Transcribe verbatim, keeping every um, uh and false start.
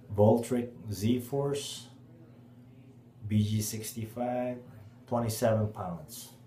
Voltric Z Force B G sixty-five, twenty-seven pounds.